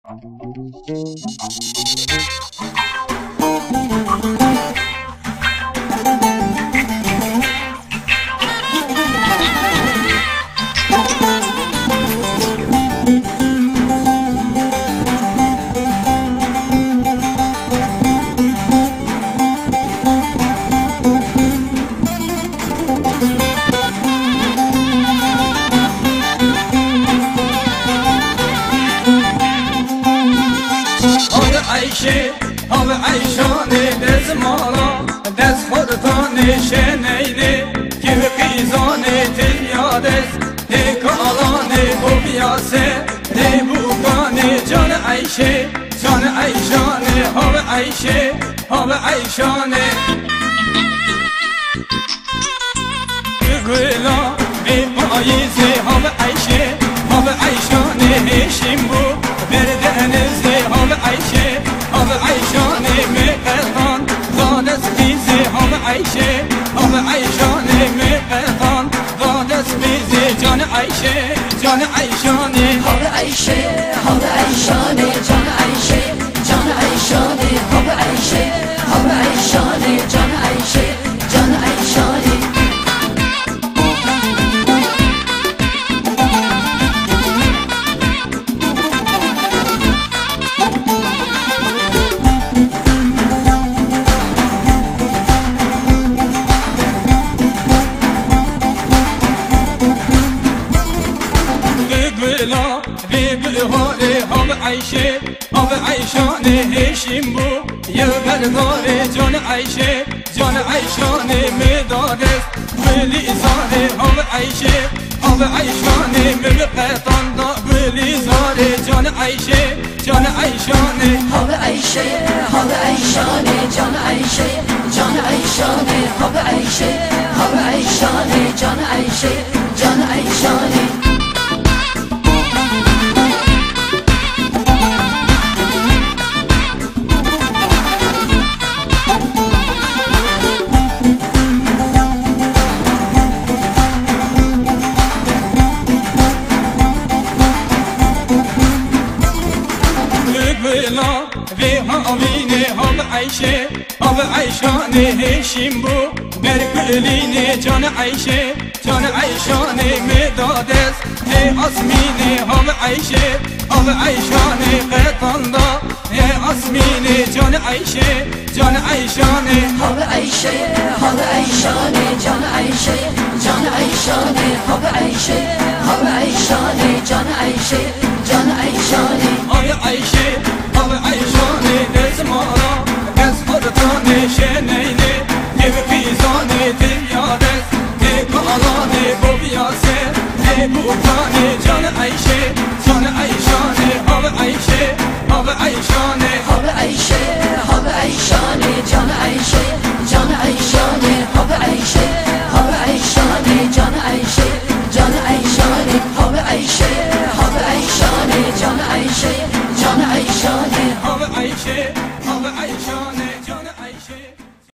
عیشه هم عیشانه دست مالا دست خودتانه شنیده که به قیزانه تلیادست دکالانه و بیاسه دبوکانه جان عیشه جان عیشانه هم عیشه هم عیشانه گلا به پاییزه هم عیشه هم عیشانه هشیم بو بردنزه هم عیشه هم عیشانه مقدان دادس بیزه هم عیشه هم عیشانه مقدان دادس بیزه جان عیشه جان عیشانه هم عیشه هم عیشانه جان عیشه جان عیشانه هم عیشه هم عیشانه جان عیشه جان عیشانه هم عیشه هم عیشانه هشیم بو یه برداره جان عیشه جان عیشانه مدادست بلی زاره هم عیشه هم عیشانه مقدان دا بلی زاره جان عیشه جان عیشانه هم عیشه هم عیشانه جان عیشه جان عیشانه هم عیشه هم عیشانه جان عیشه جان عیشانه ve havine ham عیشه هم عیشانه هشیم بو برگلینه جان عیشه جان عیشانه مدادست اسمینه هم عیشه هم عیشانه قطاندا اسمینه جان عیشه جان عیشانه هم عیشه هم عیشانه جان عیشه جان عیشانه هم عیشه هم عیشانه جان عیشه جان عیشانه